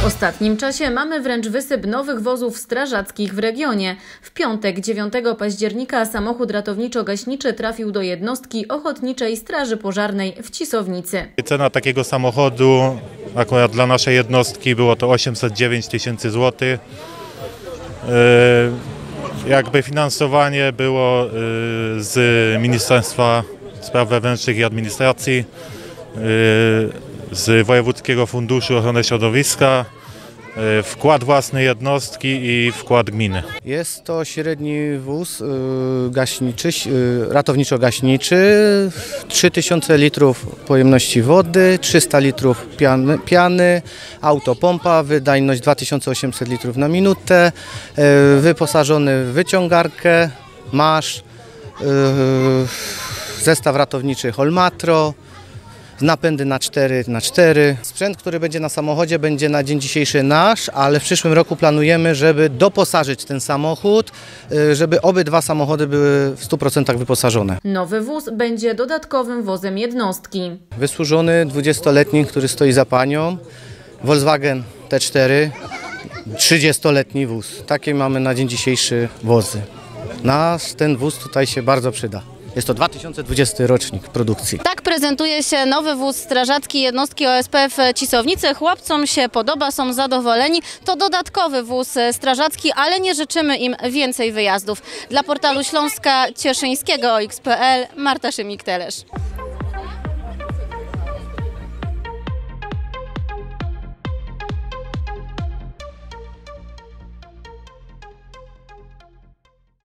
W ostatnim czasie mamy wręcz wysyp nowych wozów strażackich w regionie. W piątek 9 października samochód ratowniczo-gaśniczy trafił do jednostki Ochotniczej Straży Pożarnej w Cisownicy. Cena takiego samochodu akurat dla naszej jednostki było to 809 000 złotych. Jakby finansowanie było z Ministerstwa Spraw Wewnętrznych i Administracji, z Wojewódzkiego Funduszu Ochrony Środowiska, wkład własny jednostki i wkład gminy. Jest to średni wóz gaśniczy, ratowniczo-gaśniczy, 3000 litrów pojemności wody, 300 litrów piany, autopompa, wydajność 2800 litrów na minutę, wyposażony w wyciągarkę, masz, zestaw ratowniczy Holmatro, napędy na 4x4. Sprzęt, który będzie na samochodzie, będzie na dzień dzisiejszy nasz, ale w przyszłym roku planujemy, żeby doposażyć ten samochód, żeby obydwa samochody były w 100% wyposażone. Nowy wóz będzie dodatkowym wozem jednostki. Wysłużony 20-letni, który stoi za panią, Volkswagen T4, 30-letni wóz. Takie mamy na dzień dzisiejszy wozy. Ten wóz tutaj się bardzo przyda. Jest to 2020 rocznik produkcji. Tak prezentuje się nowy wóz strażacki jednostki OSP w Cisownicy. Chłopcom się podoba, są zadowoleni. To dodatkowy wóz strażacki, ale nie życzymy im więcej wyjazdów. Dla portalu Śląska Cieszyńskiego OX.pl Marta Szymik-Telesz.